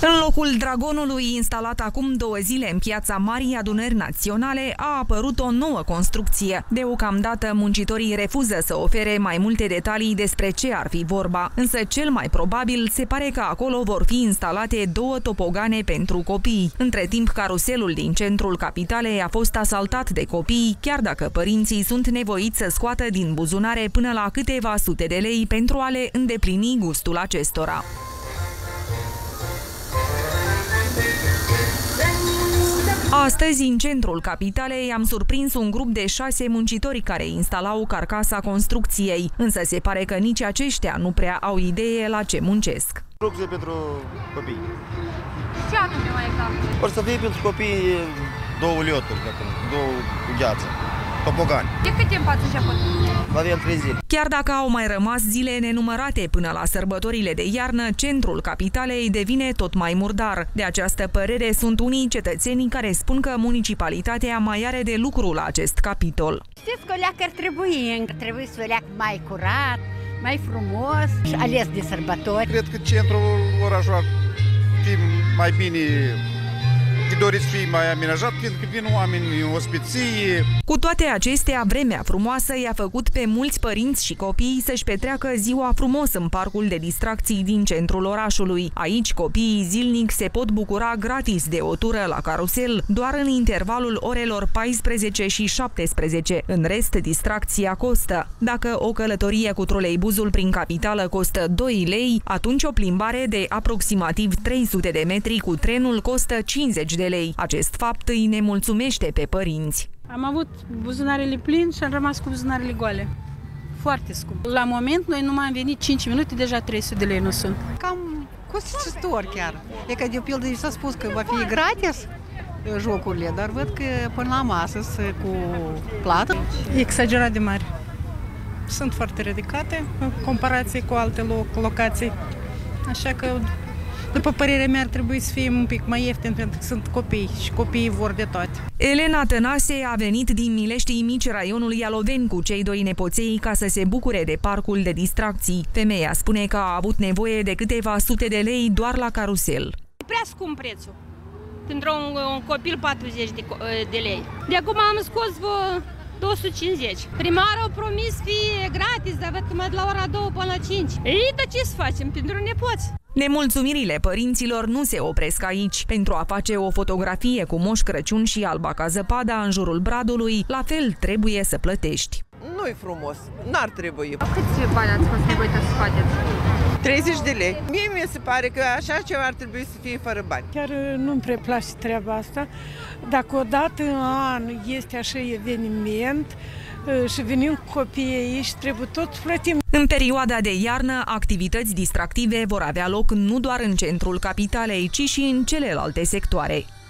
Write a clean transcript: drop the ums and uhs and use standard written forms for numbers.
În locul dragonului instalat acum 2 zile în piața Marii Adunări Naționale a apărut o nouă construcție. Deocamdată muncitorii refuză să ofere mai multe detalii despre ce ar fi vorba, însă cel mai probabil se pare că acolo vor fi instalate 2 topogane pentru copii. Între timp, caruselul din centrul capitalei a fost asaltat de copii, chiar dacă părinții sunt nevoiți să scoată din buzunare până la câteva sute de lei pentru a le îndeplini gustul acestora. Astăzi, în centrul capitalei, am surprins un grup de 6 muncitori care instalau carcasa construcției, însă se pare că nici aceștia nu prea au idee la ce muncesc. Construcție pentru copii. Ce anume mai exact? Or să fie pentru copii 2 lioturi, 2 gheață, topogani. De cât timp ați început? Avem 3 zile. Chiar dacă au mai rămas zile nenumărate până la sărbătorile de iarnă, centrul capitalei devine tot mai murdar. De această părere sunt unii cetățeni care spun că municipalitatea mai are de lucru la acest capitol. Știți că ar trebui să o leacă mai curat, mai frumos și ales de sărbători. Cred că centrul orașului ar fi mai bine doriți fi mai amenajat, fiindcă vin oameni în ospiție. Cu toate acestea, vremea frumoasă i-a făcut pe mulți părinți și copii să-și petreacă ziua frumos în parcul de distracții din centrul orașului. Aici, copiii zilnic se pot bucura gratis de o tură la carusel, doar în intervalul orelor 14 și 17. În rest, distracția costă. Dacă o călătorie cu troleibuzul prin capitală costă 2 lei, atunci o plimbare de aproximativ 300 de metri cu trenul costă 50 de lei. Acest fapt îi nemulțumește pe părinți. Am avut buzunarele pline și am rămas cu buzunarele goale. Foarte scump. La moment, noi nu am venit 5 minute, deja 300 de lei nu sunt. Cam costisitor chiar. E că de pildă s-a spus că va fi gratis jocurile, dar văd că până la masă cu plată. Exagerat de mari. Sunt foarte ridicate în comparație cu alte locații. Așa că, după părerea mea, ar trebui să fie un pic mai ieftin, pentru că sunt copii și copiii vor de toate. Elena Tănase a venit din Mileștii Mici, raionul Ialoveni, cu cei 2 nepoței ca să se bucure de parcul de distracții. Femeia spune că a avut nevoie de câteva sute de lei doar la carusel. E prea scump prețul. Pentru un copil 40 de lei. De acum am scos 250. Primarul a promis fie gratis, dar văd că mai de la ora 2 până la 5. Ei, dar ce să facem pentru nepoți? Nemulțumirile părinților nu se opresc aici. Pentru a face o fotografie cu Moș Crăciun și Alba ca zăpada în jurul bradului, la fel trebuie să plătești. Nu-i frumos, n-ar trebui. Câți bani ați fost nevoită să faceți? 30 de lei. Mie mi se pare că așa ceva ar trebui să fie fără bani. Chiar nu-mi prea place treaba asta. Dacă odată în an este așa eveniment și venim cu copiii aici, trebuie tot plătim. În perioada de iarnă, activități distractive vor avea loc nu doar în centrul capitalei, ci și în celelalte sectoare.